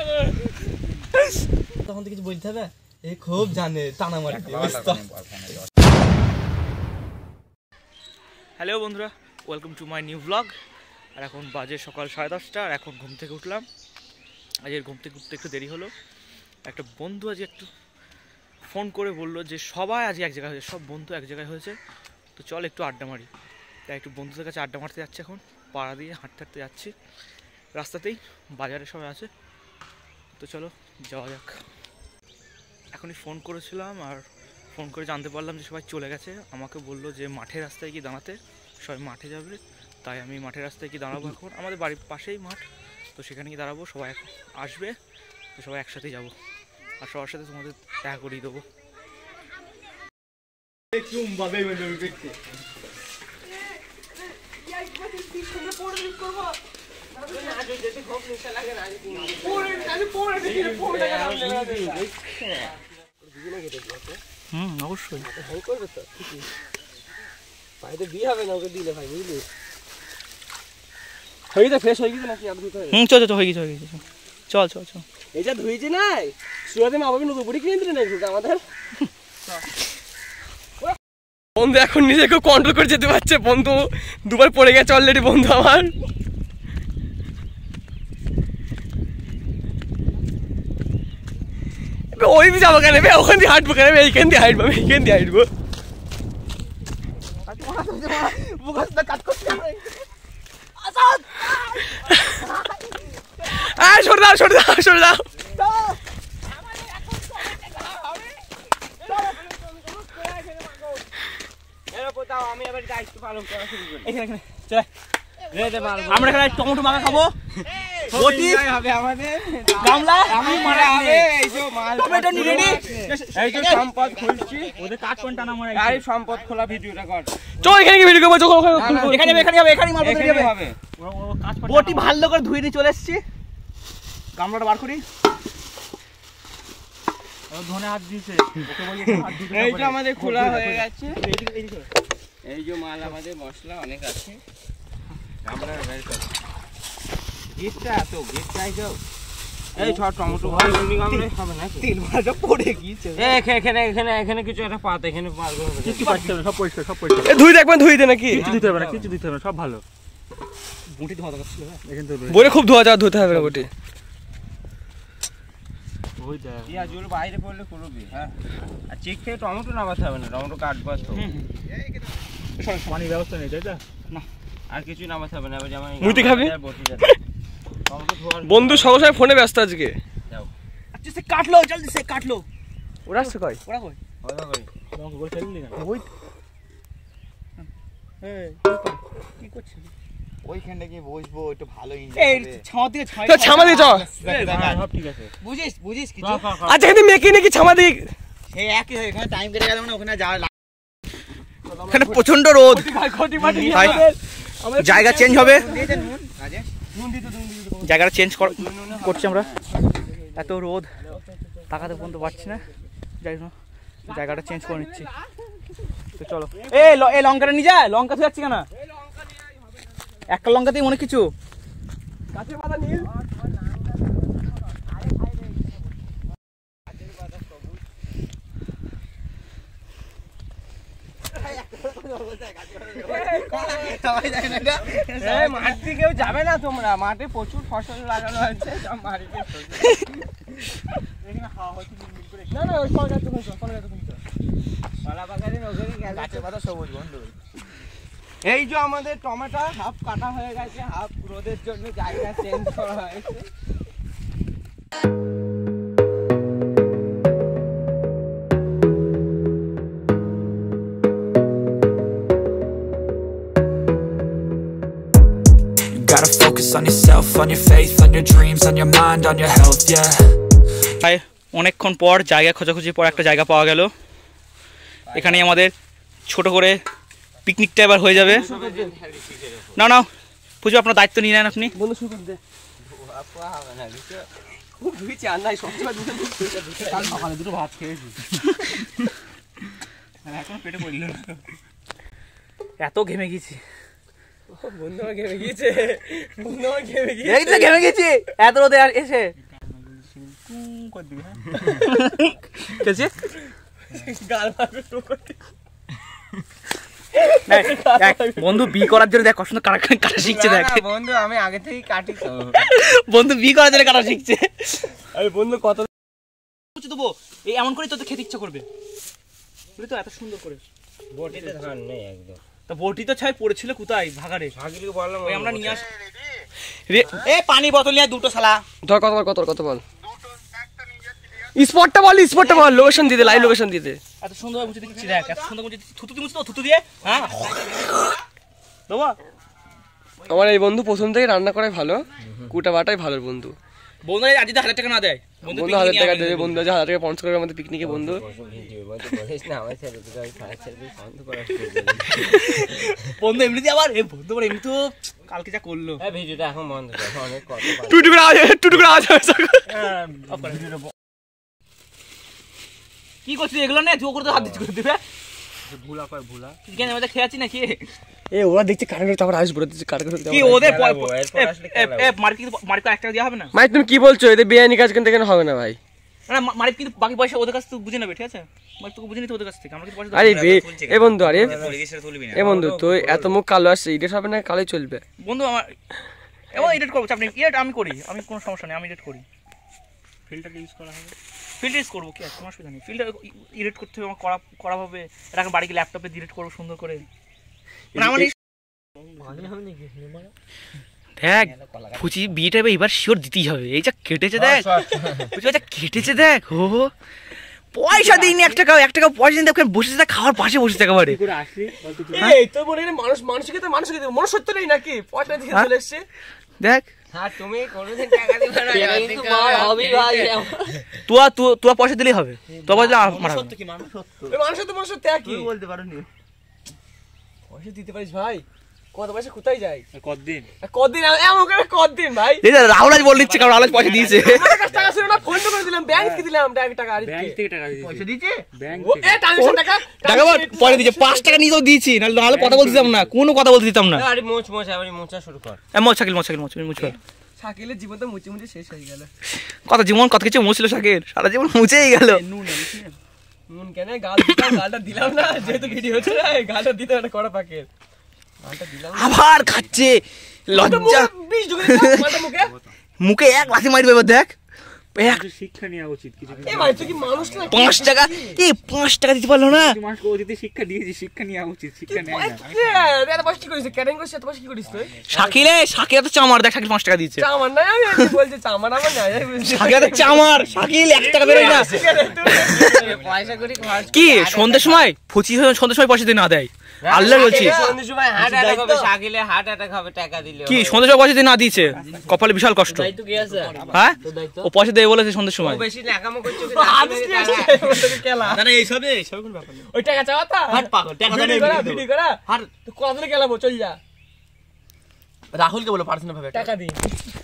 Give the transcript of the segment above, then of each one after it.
তখন তো কিছু বলতে হবে, এই খুব জানে টানা মারি। হ্যালো বন্ধুরা, welcome to my new blog. আর এখন বাজে সকাল 10:30, আর এখন ঘুম থেকে উঠলাম। আজকের ঘুম থেকে উঠতে একটু দেরি হলো। একটা বন্ধু আজকে একটু ফোন করে বললো যে সবাই আজকে এক জায়গায় হয়েছে, সব বন্ধু এক জায়গায় হয়েছে, তো চল একটু আড্ডা মারি। তাই একটু বন্ধুদের কাছে আড্ডা মারতে যাচ্ছি। এখন পাড়া দিয়ে হাঁটতে হাঁটতে যাচ্ছি, রাস্তাতেই বাজারে সবাই আছে, তো চলো যাওয়া যাক। এখনই ফোন করেছিলাম, আর ফোন করে জানতে পারলাম যে সবাই চলে গেছে। আমাকে বললো যে মাঠের রাস্তায় গিয়ে দাঁড়াতে, সবাই মাঠে যাবে। তাই আমি মাঠের রাস্তায় গিয়ে দাঁড়াবো। এখন আমাদের বাড়ির পাশেই মাঠ, তো সেখানে গিয়ে দাঁড়াবো। সবাই আসবে, তো সবাই একসাথেই যাবো, আর সবার সাথে তোমাদের দেখা করিয়ে দেবো। অবশ্যই বিয়ে হবে না ওকে দিলে ভাই, বুঝলি? হয়ে গেছে, ফ্রেশ হয়ে গেছে নাকি? চল চল, হয়ে গেছে হয়ে গেছে, চল চল চল। এই যা ধুয়েছি নাই, সুরাতে মা বাবা নতুন বুড়ি কিনে দিলে নাকি আমাদের? বন্ধু এখন নিজেকে কন্ট্রোল করে যেতে পারছে। বন্ধু দুবার পড়ে গেছে অলরেডি বন্ধু আমার। ওই দিয়ে যাবো কেন, ওখান দিয়ে হাঁটবো কেন? এইখান দিয়ে হাঁটবো, এইখান দিয়ে হাঁটবো। সরে দাও সরে দাও সরে দাও। আমি এবার দায়িত্ব পালন করা শুরু করি। আমরা এখানে টমেটো মাখা খাবো, সম্পদ খোলা ভিডিওটা কর। চল এখানে কি ভিডিও করবো, এখানে বটি ভালো করে ধুয়ে নিয়ে চলে এসছি। গামলাটা বার করি। ধনে হাত দিয়েছে, এই যে আমাদের খোলা হয়ে গেছে। এই যে মাল আমাদের মশলা অনেক আছে। আমরা বের কর গিটটা, তো গিট চাইছো। এই ছোট টমেটো ভাই উনি গামলে হবে না, তিন মাসটা পড়ে গিয়েছে। এখানে কিছু একটা পাতা, এখানে মারবো কিছু পাচ্ছে না, সব পরিষ্কার সব পরিষ্কার। এই ধুই দেখবেন, ধুই দে নাকি? কিছু দিতে হবে না, কিছু দিতে হবে না, সব ভালো। বটি ধোয়া দরকার ছিল, এখান থেকে বলে খুব ধোয়া যা ধুতে হবে না বটি। ওই দে ইয়া জল বাইরে পড়লে করবি। হ্যাঁ, আর চেক থেকে টমেটো নামাতে হবে না, টমেটো কাটবা তো। পানি ব্যবস্থা নেই তাই না? আর কিছু নামাতে হবে না। এবার যেমন মুতি খাবি বন্ধু, সবাই ফোনে ব্যস্ত আজকে। আচ্ছা সে কাটলো, জলদি সে কাটলো। ওরা আসছে কই? ওরা কই? ওরা কই? তোমাকে বল ফেললি না ওই। এই কি করছিস? ওইখানে গিয়ে বসবো, একটু ভালো এনজয় হবে। এই ছামা দিয়ে তো ছামা দিয়ে চল, সব ঠিক আছে। বুঝিস কিছু? আচ্ছা কিন্তু মেকি নাকি ছামা দিয়ে সেই একই হয়। এখানে টাইম কেটে গেল না, ওখানে যাওয়া। এখানে প্রচন্ড রোদ, জায়গা চেঞ্জ হবে, জায়গাটা চেঞ্জ করছি আমরা। এত রোদ তাকাতে পর্যন্ত পারছি না, যাই হোক জায়গাটা চেঞ্জ করে নিচ্ছি। তো চলো, এই লঙ্কাটা নিয়ে যায়। লঙ্কা তো যাচ্ছি কেন? একটা লঙ্কাতেই অনেক কিছু। গাছের পাতা নীল, মাঠে কেউ যাবে না তোমরা, মাঠে প্রচুর ফসল লাগানো হয়েছে। এই যে আমাদের টমেটো হাফ কাটা হয়ে গেছে, হাফ রোদের জন্য জায়গা চেঞ্জ করা হয়েছে। Gotta focus on yourself, on your faith, on your dreams, on your mind, on your health, yeah. ভাই অনেকক্ষণ পর জায়গা খোঁজাখুঁজির পর একটা জায়গা পাওয়া গেল। এখানে আমাদের ছোট করে পিকনিকটা এবার হয়ে যাবে। না না পুজো, আপনার দায়িত্ব নিয়ে নেন আপনি। বলো শুরু করে দে। সকালে দুটো ভাত খেয়েছি, এখন পেটে পড়ল না, এত ঘেমে গেছি। বন্ধু ঘেমে গিয়েছে, ঘেমে গেছি এত রোদে আর এসে। করে দিবি হ্যাঁ কেছে গাল মারবে তো করে দেখ বন্ধু বি করার জন্য দেখ কষ্ট কাটা শিখছে দেখ বন্ধু আমি আগে থেকেই কাটি তো বন্ধু বি করার জন্য কাটা শিখছে আরে বন্ধু কত বুঝে দেবো এই এমন করে তো খেতে ইচ্ছা করবে বুঝলি তো এত সুন্দর করে বটিতে ধান নেই একদম তা বটি তো ছাই পড়েছিল কোথায় ভাগারে ভাগিলিকে বললাম ওই আমরা নিয়ে আস এ পানি বোতল নিয়ে দুটো শালা ধর কত বল স্পটটা বল লোকেশন দিতে লাইভ লোকেশন দিতে এত সুন্দর মুছে দিচ্ছি দেখ এত সুন্দর মুছে থুতু মুছে তো থুতু দিয়ে হ্যাঁ বাবা আমার এই বন্ধু প্রথম থেকে রান্না করাই ভালো কুটা বাটাই ভালো বন্ধু বন্ধু আজ যদি 1000 টাকা না দেয় বন্ধু 1000 টাকা দেবে বন্ধু 1000 টাকা স্পন্সর করবে আমাদের পিকনিকে বন্ধু বলিস না আমার ছেলে দুটো খারাপ ছেলে বন্ধ করা বন্ধু এমনিতে আবার এ বন্ধু আবার এমনি তো কালকে যা করলো এই ভিডিওটা এখন বন্ধ কর অনেক কথা টুটুকুরা আওয়াজ কি করছিস এগুলো না জো করে তো হাত দিচ্ছি করে দিবে ভুলা কেন আমাদের খেয়ে আছি নাকি এ ওরা দেখছে কারেন্ট তারপর আইস বলে দিচ্ছে কারেন্ট কি ওদের মার্কেট একটা দেওয়া হবে না ভাই তুমি কি বলছো এদের বিরিয়ানি কাজ কিন্তু কেন হবে না ভাই না মার্কেট কিন্তু বাকি পয়সা ওদের কাছ থেকে বুঝে নেবে ঠিক আছে মানে তোকে বুঝে নিতে ওদের কাছ থেকে আমরা কি পয়সা আরে এ বন্ধু এ বন্ধু তুই এত মুখ কালো আসছে এডিট হবে না কালোই চলবে বন্ধু আমার এবার এডিট করবো চাপ নেই এডিট আমি করি আমি কোনো সমস্যা নেই আমি এডিট করি ফিল্টার ইউজ করা হবে ফিল্টার ইউজ করবো কি আছে কোনো অসুবিধা নেই ফিল্টার এডিট করতে হবে আমার করা হবে এটা এখন বাড়ি গিয়ে ল্যাপটপে এডিট করবো সুন্দর করে মানে আমার দেখ ফুচি বিয়েটা এবার শিওর দিতেই হবে এই যা কেটেছে দেখ কেটেছে দেখ ও পয়সা দিইনি 1 টাকা পয়সা দিন দেখেন বসে থাকা খাওয়ার পাশে বসে থাকা বাড়ি এই তো বলে মানুষকে মনে সত্য নেই নাকি পয়সা দিয়ে চলে এসেছে দেখ হ্যাঁ তুমি কোনোদিন টাকা দিবে না কিন্তু হবি ভাই তুই পয়সা দিলেই হবে তো পয়সা আমার সত্য কি মানুষ সত্য কি বলতে পারোনি পয়সা দিতে পারিস ভাই কত পয়সা কোথায় যায় কতদিন এমন করে কতদিন ভাই রাহুল আজ বল দিচ্ছে কারণ রাহুল পয়সা দিয়েছে আমার কাছে টাকা ছিল না ফোন করে দিলাম ব্যাংক থেকে দিলাম টাকা ব্যাংক থেকে টাকা দিয়েছে পয়সা দিয়েছে ব্যাংক থেকে এ ট্রানজাকশন টাকা পরে দিয়েছে 5 টাকা নিয়ে তো দিয়েছি নাহলে কথা বলতে দিতাম না কোনো কথা বলতে দিতাম না আরে মোচ আবার মোচা শুরু কর মোচ শাকিলের জীবন তো মুচে শেষ হয়ে গেল কত জীবন কত কিছু মুছলো শাকির সারা জীবন মুছেই গেল নুন কেন গালটা দিলাম না যেহেতু ভিডিও হচ্ছে গালটা দিতে একটা কড়া পাকের আবার খাচ্ছে লজ্জা মুখে এক লাথি মারবে এবার দেখ শিক্ষা নেওয়া উচিত কিছু এ ভাই তুই কি মানুষ না 5 টাকা এই 5 টাকা দিতে পারলো না মানুষকে ও যদি শিক্ষা দিয়েছি শিক্ষা নেওয়া উচিত শিক্ষা নেয় না এত বয়স কি করিস ক্যাটারিং করিস এত বয়স কি করিস তুই শাকিল তো চামার দেখ শাকিল 5 টাকা দিয়েছে চামার না আমি বলছি চামার আমার না শাকিল তো চামার শাকিল 1 টাকা বেরোয় না পয়সা করি কি সন্ধ্যার সময় ফুচি সন্ধ্যার সময় পয়সা দিয়ে না দেয় আল্লাহ বলছি সন্ধ্যের সময় হার্ট অ্যাটাক হবে শাকিলে হার্ট অ্যাটাক হবে টাকা দিলে কি সন্ধ্যার সময় পয়সা দিয়ে না দিয়েছে কপালে বিশাল কষ্ট দায়িত্ব কি আছে হ্যাঁ ও পয়সা দেবে বলেছে সন্ধ্যার সময় ও বেশি নাকামো করছে খেলা না এইসবে কোনো ব্যাপার নেই ওই টাকা চাওয়া তা হাট পাগল টাকা দেবে ভিডিও করা হাট তো কত দিন খেলাবো চল যা রাহুলকে বলো পার্সোনাল ভাবে টাকা দিই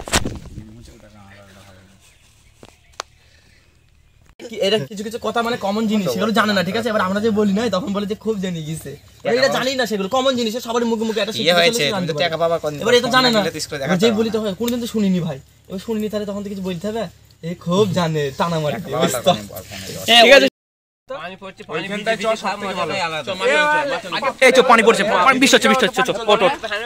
এটা কিছু কিছু কথা মানে কমন জিনিস সেগুলো জানে না ঠিক আছে এবার আমরা যে বলি না তখন বলে যে খুব জেনে গেছে এটা জানি না সেগুলো কমন জিনিস সবার মুখে মুখে একটা শিখে হয়েছে তুমি তো টাকা পাবা কোন এবার এটা জানে না এবার যেই বলি তো হয় কোনদিন তো শুনিনি ভাই এবার শুনিনি তাহলে তখন তো কিছু বলতে হবে এ খুব জানে টানা মারি ঠিক আছে পানি পড়ছে পানি ভিজে সব মজাটাই আলাদা এই চো পানি পড়ছে পানি বৃষ্টি হচ্ছে চো ওট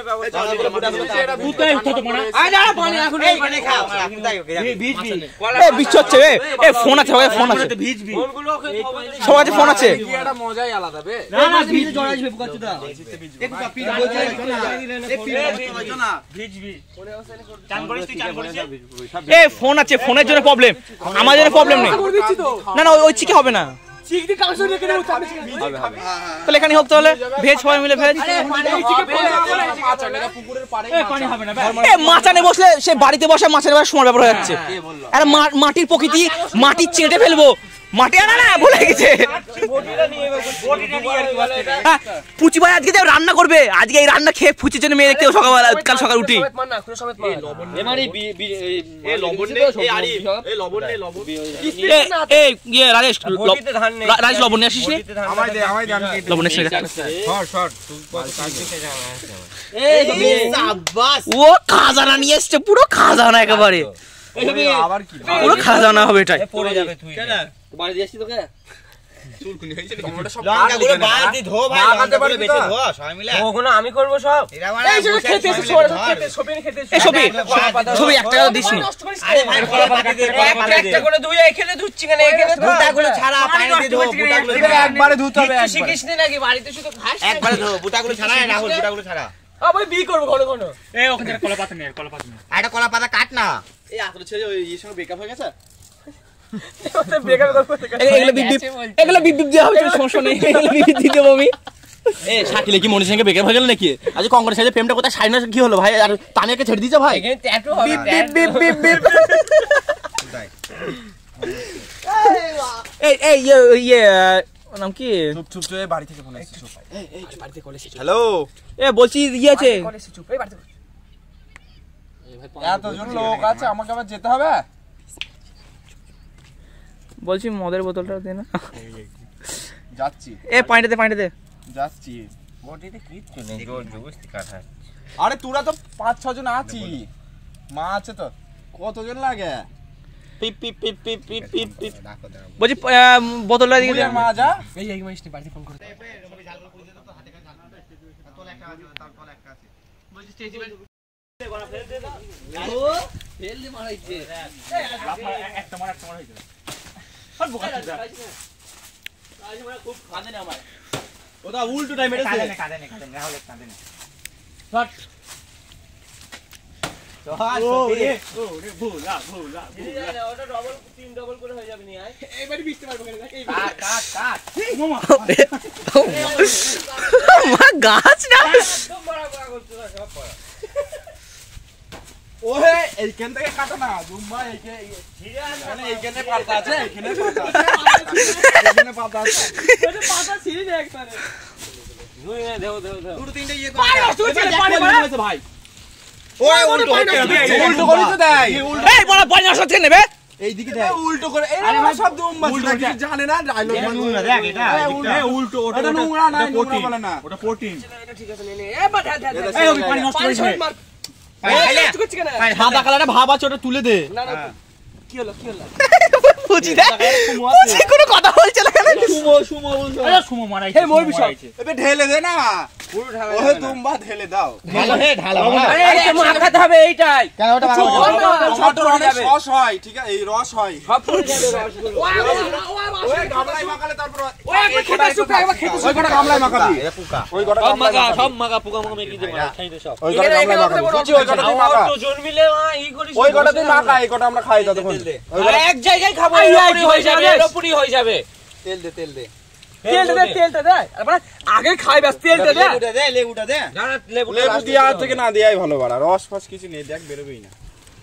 পানি এখন এই পানি খাও এই বৃষ্টি হচ্ছে এ ফোন আছে ভাই ফোন আছে ভিজবি কোনগুলো সবার কাছে ফোন আছে এটা মজাই আলাদা বে না ভিজে জড়াই আসবে বুকাচুদা একটু পাপি ভিজবি চান করিস তুই চান করিস এ ফোন আছে ফোনের জন্য প্রবলেম আমার জন্য প্রবলেম নেই না না ওই চিকে হবে না চিকদি কাউন্সিল রেখে দেব তাহলে এখানে হোক তাহলে ভেজ সবাই মিলে ভেজ পানি হবে না এ মাচানে বসলে সে বাড়িতে বসে মাছের ব্যাপার সময় ব্যাপার হয়ে যাচ্ছে আরে মাটির প্রকৃতি মাটির চেটে ফেলবো মাটি আনা না ভুলে গেছে পুচি ভাই আজকে রান্না করবে আজকে এই রান্না খেয়ে ফুচির জন্য মেয়ে দেখতে সকালবেলা কাল সকাল উঠি রাজেশ রাজেশ লবণ নিয়ে আসিস লবণ এসে ও খাজানা নিয়ে এসছে পুরো খাজানা একেবারে আবার কি পুরো খাওয়া দাওয়া হবে এটাই। পড়ে যাবে তুই বাড়ি দিয়ে আসছি তোকে চুলকুনি হয়েছে টমেটো সব লঙ্কাগুলো বাদ দি ধো ভাই লঙ্কাগুলো বেঁচে ধো সবাই মিলে ওগুলো আমি করব সব এরা মানে খেতে এসে খেতে সবিন খেতে এই ছবি একটা দিস নি। আরে ভাই কলা পাতা দে একটা করে ধুয়ে এখানে ধুচ্ছি কেন এখানে বুটাগুলো ছাড়া পানি দিয়ে ধো বুটাগুলো একবারে ধুতে হবে একটু শিখিস নি নাকি বাড়িতে শুধু খাস একবারে ধো বুটাগুলো ছাড়া রাহুল বুটাগুলো ছাড়া আবার বি করব ঘন ঘন এই ওখানে কলা পাতা নেই, কলা পাতা নেই। একটা কলা পাতা কাট না এই আসলে ছেড়ে ওই এর সঙ্গে ব্রেকআপ হয়ে গেছে এগুলো বিপ বিপ দেওয়া হবে, সমস্যা নেই, এগুলো বিপ বিপ দিয়ে দেবো আমি। এ শাকিলে কি মনির সঙ্গে ব্রেকআপ হয়ে গেল নাকি? আজ কংগ্রেস সাথে প্রেমটা কোথায় সাইনা কি হলো ভাই? আর তানিয়াকে ছেড়ে দিয়েছে ভাই? এখানে ট্যাটু হবে beep beep beep beep beep. এই ইয়ে নাম কি? চুপ চুপ চুপ বাড়ি থেকে ফোন আসছে চুপ এই বাড়ি থেকে কল এসেছে হ্যালো এ বলছি ইয়ে আছে, কল এসেছে চুপ এই বাড়ি থেকে এতজন লোক আছে আমাকে আবার যেতে হবে বলছি মদের বোতলটা দে না। যাচ্ছি এ পানিটা দে। যাচ্ছি বডিতে কিচ্ছু নেই জোর জবরদস্তি কাটা আরে তোরা তো 5-6 জন আছি মা আছে তো কতজন লাগে পিপ পিপ পিপ পিপ পিপ পিপ পিপ বলছি বোতলটা দিকে দে। মা যা এই মাইস্টি বাড়ি ফোন করে। একটা মার হয়েছে। ওটা উল্টো টাইম মেরেছে কাঁদে নে রাহুল কাঁদে নে। ভুলা ওটা ডবল 3 ডবল করে হয়ে যাবে নি আয় এইবারই বিচতে পারবো কেন কাট মা গাছ না একদম বড় বড় করতে সব পড়া ওহে এইখান থেকে কাটো না জুম্মা মানে এইখানে পাতা আছে এখানে পাতা আছে পাতা ছিঁড়ে নে একবারে দুই নে দেও দুটো তিনটে ইয়ে পানি ভাই ওই উল্টো করে তো দেয় এই বড় পানি আসা থেকে নেবে এইদিকে দেয় উল্টো করে এই ভাই সব দুম্বা কিছু জানে না ডায়লগ নোংরা দেখ এটা উল্টো ওটা নোংরা না নোংরা বলে না ওটা প্রোটিন। এটা ঠিক আছে নে নে এ বাট এই ওই পানি নষ্ট করিস না। সাদা কালারে ভাব আছে ওটা তুলে দে না না কি হলো বুঝি দে বুঝি কোনো কথা বলছে না কেন? সুমো বলছো আরে সুমো মারাইছে। এই মোর বিষয় এবে ঢেলে দে না পুরো ঢালা ওহে দুম্বা ঢেলে দাও ভালো হে ঢালা আরে এটা মাখাতে হবে এইটাই কেন ওটা টমেটোর অনেক রস হয় ঠিক আছে এই রস হয় সব পুরো যাবে রসগুলো ওই গামলায় মাখালে তারপর ওই একবার খেতে শুকা একবার খেতে ওই কটা গামলায় মাখাবি এটা পোকা ওই কটা গামলায় মাখাবি সব মাগা পোকা মাগা মেকি দে খাই দে সব ওই কটা গামলায় মাখাবি বুঝছি ওই কটা তুই মাখা তো জন মিলে ই করিস ওই কটা তুই মাখা এই কটা আমরা খাই ততক্ষণ ওই কটা এক জায়গায় খাবো পুরি হয়ে যাবে পুরি হয়ে যাবে তেল দে তেলটা দে আরে আগে খাই ব্যাস তেলটা দে লেবুটা দে না লেবু লেবু দিয়া থেকে না দেয়াই ভালো বাড়া রস ফস কিছু নেই দেখ বেরোবেই না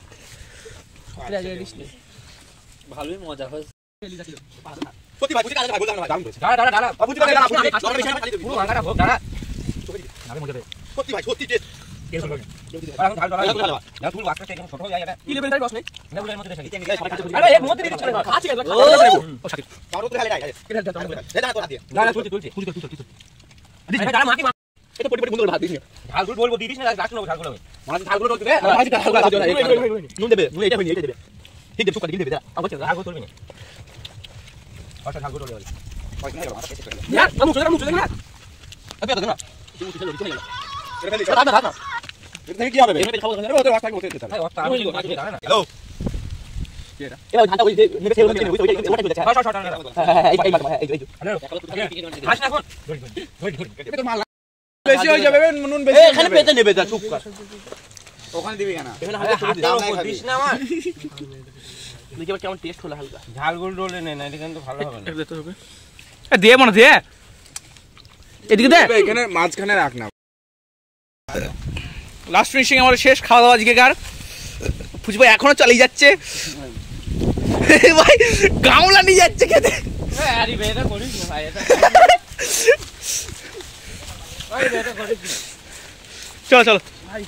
ভালোই মজা হয় সত্যি ভাই বুঝি কাজ ভাই বললাম না ভাই দাম করেছে দাঁড়া বুঝি ভাই না পুরো মাংসটা ভোগ দাঁড়া সত্যি ভাই সত্যি টেস্ট এখন ঢাল ঢাল না তুই বাক্সটা একদম ছোট হয়ে যায় কি লেবেল তাই রস নেই লেবুর মধ্যে দেখাই আরে এর মধ্যে দিতে চলে খাচ্ছি গেল ও সাকিব কারো তো ঢালে নাই কেটে দাও দে না তোরা দিয়ে দাঁড়া তুলছি দাঁড়া মাটি এটা পটি পটি বন্ধ করে ভাত দিস না ঢাল দুল বলবো দিদিস না রাখ না ঢালগুলো আমি মানে ঝালগুলো ঢলতে দে ভাই ঝালগুলো নুন দেবে নুন এটা হইনি এটা দেবে ঠিক দেবে সুকা দেবে আবার ঢালগুলো তুলবি না আচ্ছা ঢালগুলো তুলবি यार हम चले ना अबे तो ना तू चले चले तेरे पहले दादा दादा नहीं किया बे मैं खाओ अरे वो तो वास्ता बोलते थे ভাই ওটা আমি মাটি দাঁড়া না हेलो এবার ধানটা ওই নেবে ছেড়ে নেবে ওই ওটা তুলে শট শট এই এই খাস না এখন ये तो माल বেশি হয়ে যাবে নুন বেশি এখানে পেতে নেবে যা চুপ কর ওখানে দিবি কেন এখানে হাতের উপর দিস না আমার দেখি কেমন টেস্ট হলো হালকা ঝালগুলো ডলে নে না এটা কিন্তু ভালো হবে না দিতে হবে দে মনে দে এদিকে দে এখানে মাঝখানে রাখ না লাস্ট ফিনিশিং আমাদের শেষ খাওয়া দাওয়া আজকেকার ফুচি ভাই এখনো চালিয়ে যাচ্ছে ভাই গামলা নিয়ে যাচ্ছে খেতে আরে বেটা করিস না ভাই এটা ভাই বেটা করিস না চলো চলো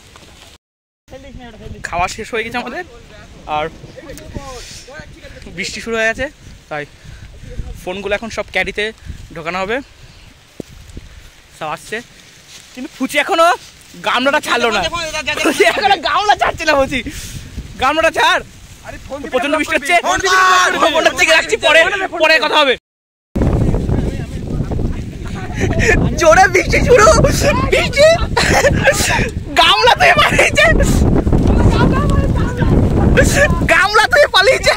খাওয়া শেষ হয়ে গেছে আমাদের আর বৃষ্টি শুরু হয়ে গেছে তাই ফোনগুলো এখন সব ক্যারিতে ঢোকানো হবে সব আসছে কিন্তু ফুচি এখনো গামলাটা ছাড়লো না ফুচি এখনো গামলা ছাড়ছে না ফুচি গামলাটা ছাড় প্রচন্ড বৃষ্টি হচ্ছে, ফোনটা থেকে রাখছি, পরে কথা হবে। জোরে বৃষ্টি শুরু, বৃষ্টি গামলা তুই পালিয়েছে, গামলা তুই পালিয়েছে।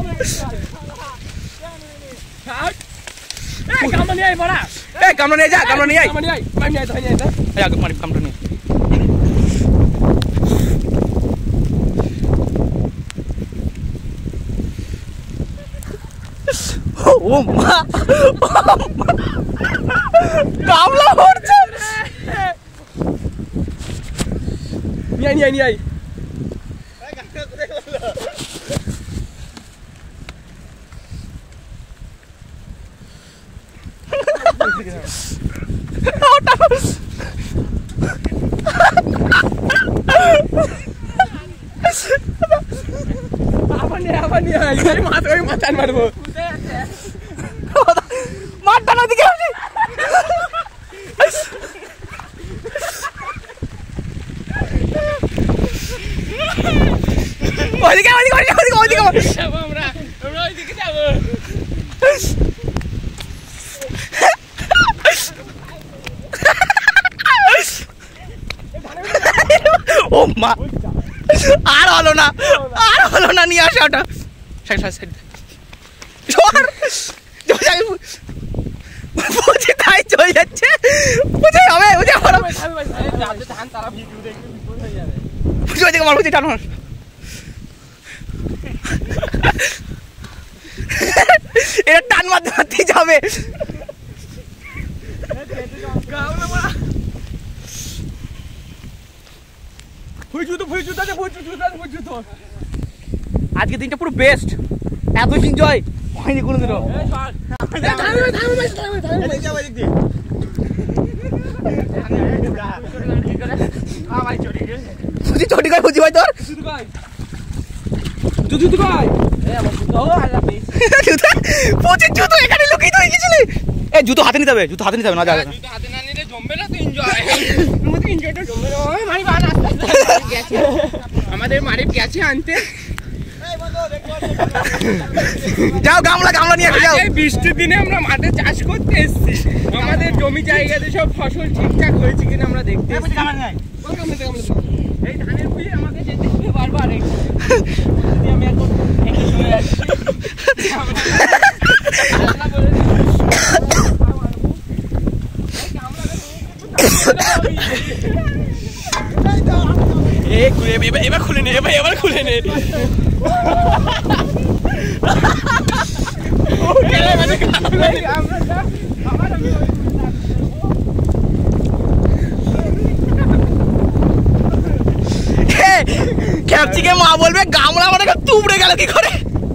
কামড়া নিয়ে আয় বড়া, এই গামলা নিয়ে যা, গামলা নিয়ে আয়, কামড়া নিয়ে আয়, মারি নিয়ে আয়, ধরে নিয়ে আয়। এই আগে মারি গামলা নিয়ে। ও মা, গামলা পড়ছে। নিয়ে আয়, নিয়ে আয়, নিয়ে আয়। আবার নিয়ে আয়, আমি মাথায় মারবো। মারটা না দিকে আসি। ওইদিকে ওইদিকে ওইদিকে ওইদিকে যাবো আমরা ওইদিকে যাবো। ও মা, আর হলো না, আর হলো না, নিয়ে আসা ওটা। সাইড সাইড সাইড বুঝি তাই চলে যাচ্ছে, বুঝে হবে, বুঝে হবে, ধান তারা ভিডিও দেখবে, বিপদ হয়ে যাবে। বুঝে ওইদিকে মার, বুঝি টানো। এটা টান মারতে মারতেই যাবে। আজকে দিনটা পুরো বেস্ট, এত এনজয় হয়নি কোনোদিনও। বুঝি চটি কয়, বুঝি ভাই তোর প্রচুর জুতো এখানে লুকিয়ে হয়ে গেছিলি। এ জুতো হাতে নিতে হবে, জুতো হাতে নিতে হবে, না যাবে না। হাতে না নিলে জমবে না তো এনজয়। আমাদের এনজয়টা জমবে না। ওই মারি বান গেছে, আমাদের মারি গেছে আনতে। যাও গামলা, গামলা নিয়ে যাও। এই বৃষ্টির দিনে আমরা মাঠে চাষ করতে এসেছি, আমাদের জমি জায়গাতে সব ফসল ঠিকঠাক হয়েছে কিনা আমরা দেখতে এসেছি। এই ধানের ভুঁই আমাকে যেতে হবে বারবার। আমি এখন চলে আসছি। এবার খুলে নে, এবার খুলে নে। ক্যাপচিকে মা বলবে গামলা আমার তুবড়ে গেল কি করে।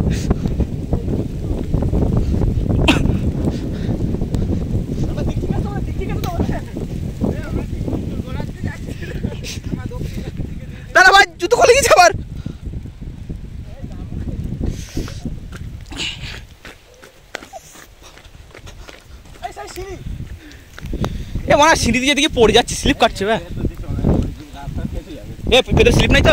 দাদা ভাই জুতো খুলে গেছে আবার। এ মানে সিঁড়ি দিয়ে দিকে পড়ে যাচ্ছে, স্লিপ কাটছে। এ পেটের স্লিপ নাই তো?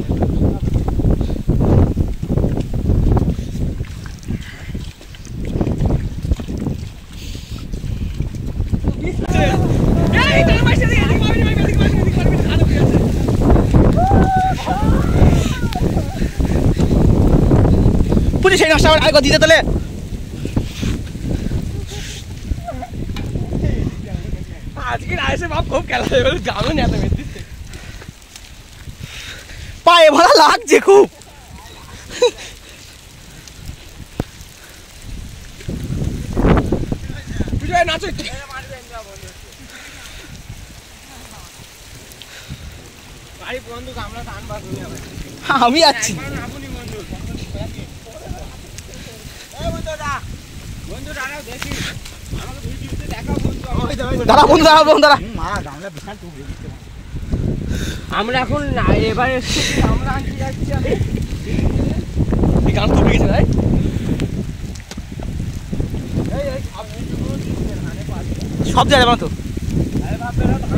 বুঝি সেই নষ্ট আগে দিতে তাহলে। আজকে আইসে বাপ খুব খেলা হয়ে গেল, গামে না এত মেতে পায়ে ভালো লাগছে খুব। বুঝায় নাচো। বাড়ি বন্ধু গামলা টান বাদ হয়ে যাবে। আমি যাচ্ছি। আপনি বন্ধু বন্ধু দাঁড়াও দেখি, আমাকে ভিডিওতে দেখাও বন্ধু। দাঁড়া বন্ধু, দাঁড়া বন্ধু, দাঁড়া। আমরা এখন এবারে আমরা আনতে যাচ্ছি। আমি এই গান তো গেছে ভাই। সব জায়গায় যাবে না তো।